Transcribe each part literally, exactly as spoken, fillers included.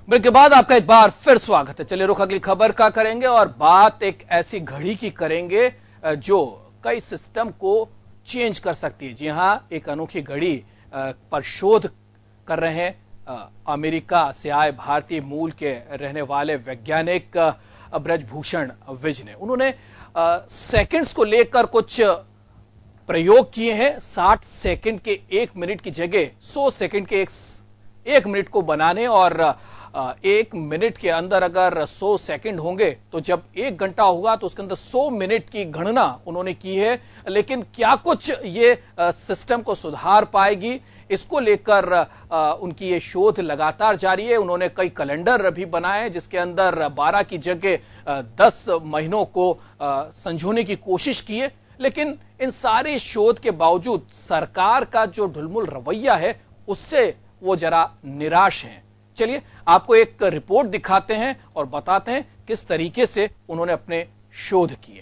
Break के बाद आपका एक बार फिर स्वागत है। चलिए रुख अगली खबर का करेंगे और बात एक ऐसी घड़ी की करेंगे जो कई सिस्टम को चेंज कर सकती है। जी हां, एक अनोखी घड़ी पर शोध कर रहे हैं अमेरिका से आए भारतीय मूल के रहने वाले वैज्ञानिक ब्रजभूषण विज ने। उन्होंने सेकंड्स को लेकर कुछ प्रयोग किए हैं। साठ सेकंड के एक मिनट की जगह सौ सेकंड के एक, एक मिनट को बनाने और एक मिनट के अंदर अगर सौ सेकंड होंगे तो जब एक घंटा होगा तो उसके अंदर सौ मिनट की गणना उन्होंने की है। लेकिन क्या कुछ ये सिस्टम को सुधार पाएगी, इसको लेकर उनकी ये शोध लगातार जारी है। उन्होंने कई कैलेंडर भी बनाए जिसके अंदर बारह की जगह दस महीनों को संजोने की कोशिश की है। लेकिन इन सारे शोध के बावजूद सरकार का जो ढुलमुल रवैया है उससे वो जरा निराश हैं। चलिए आपको एक रिपोर्ट दिखाते हैं और बताते हैं किस तरीके से उन्होंने अपने शोध किए।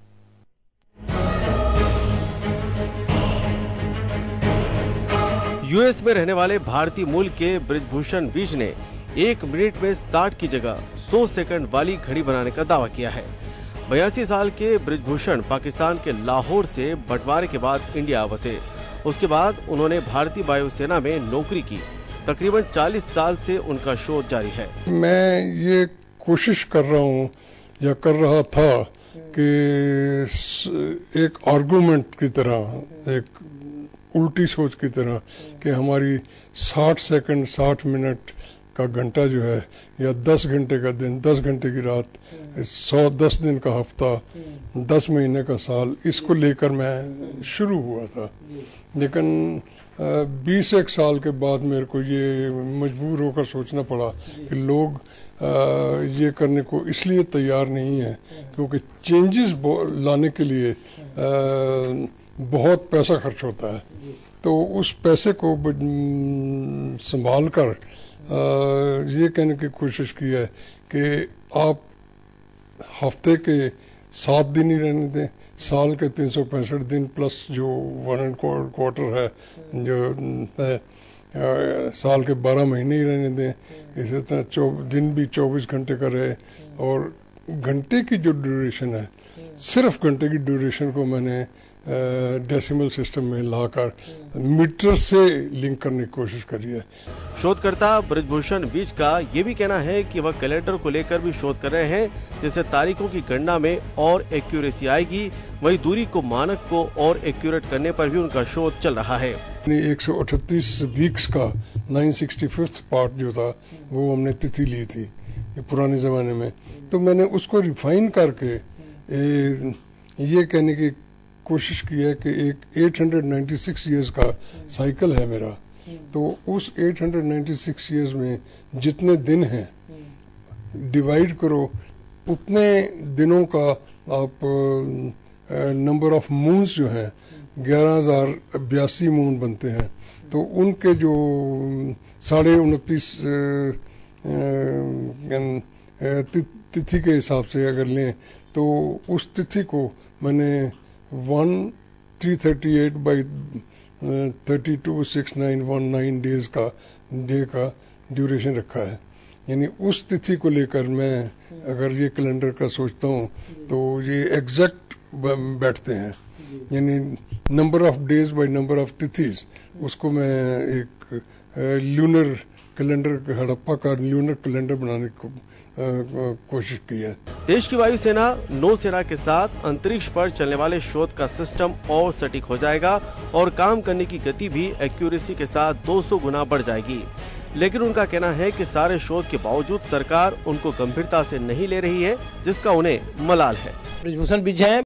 यूएस में रहने वाले भारतीय मूल के ब्रजभूषण विज ने एक मिनट में साठ की जगह सौ सेकंड वाली घड़ी बनाने का दावा किया है। बयासी साल के ब्रजभूषण पाकिस्तान के लाहौर से बंटवारे के बाद इंडिया बसे। उसके बाद उन्होंने भारतीय वायुसेना में नौकरी की। तकरीबन चालीस साल से उनका शोध जारी है। मैं ये कोशिश कर रहा हूँ या कर रहा था कि एक आर्गुमेंट की तरह, एक उल्टी सोच की तरह कि हमारी साठ सेकंड साठ मिनट का घंटा जो है या दस घंटे का दिन, दस घंटे की रात, सौ दस दिन का हफ्ता, दस महीने का साल, इसको लेकर मैं शुरू हुआ था। लेकिन बीस एक साल के बाद मेरे को ये मजबूर होकर सोचना पड़ा कि लोग आ, ये करने को इसलिए तैयार नहीं है क्योंकि चेंजेस लाने के लिए आ, बहुत पैसा खर्च होता है। तो उस पैसे को संभाल कर ये कहने की कोशिश की है कि आप हफ्ते के सात दिन ही रहने दें, साल के तीन सौ पैंसठ दिन प्लस जो वन एंड क्वार्टर है, जो है आ, साल के बारह महीने ही रहने दें। इसी तरह दिन भी चौबीस घंटे का रहे और घंटे की जो ड्यूरेशन है, सिर्फ घंटे की ड्यूरेशन को मैंने डेसिमल सिस्टम में लाकर मीटर से लिंक करने की कोशिश करी है। शोधकर्ता ब्रजभूषण विज का ये भी कहना है कि वह कैलेंडर को लेकर भी शोध कर रहे हैं, जिससे तारीखों की गणना में और एक्यूरेसी आएगी। वही दूरी को मानक को और एक्यूरेट करने पर भी उनका शोध चल रहा है। एक सौ अठतीस वीक्स का नौ सौ पैंसठ पार्ट जो था वो हमने तिथि ली थी ये पुराने जमाने में, तो मैंने उसको रिफाइन करके ए, ये कहने की कोशिश की है कि एक आठ सौ छियानवे इयर्स का साइकिल है मेरा, तो उस आठ सौ छियानवे इयर्स में जितने दिन हैं डिवाइड करो, उतने दिनों का आप नंबर ऑफ मून्स जो है ग्यारह हजार बयासी मून बनते हैं। तो उनके जो साढ़े उनतीस तिथि के हिसाब से अगर लें तो उस तिथि को मैंने one three thirty eight by thirty two six nine one nine days का डे का ड्यूरेशन रखा है। यानी उस तिथि को लेकर मैं अगर ये कैलेंडर का सोचता हूँ तो ये एग्जैक्ट बैठते हैं। यानी number of days by number of तिथिज, उसको मैं एक ल्यूनर कैलेंडर, हड़प्पा का ल्यूनर कैलेंडर बनाने को कोशिश की है। देश की वायुसेना नौसेना के साथ अंतरिक्ष पर चलने वाले शोध का सिस्टम और सटीक हो जाएगा और काम करने की गति भी एक्यूरेसी के साथ दो सौ गुना बढ़ जाएगी। लेकिन उनका कहना है कि सारे शोध के बावजूद सरकार उनको गंभीरता से नहीं ले रही है, जिसका उन्हें मलाल है। ब्रजभूषण विज हैं।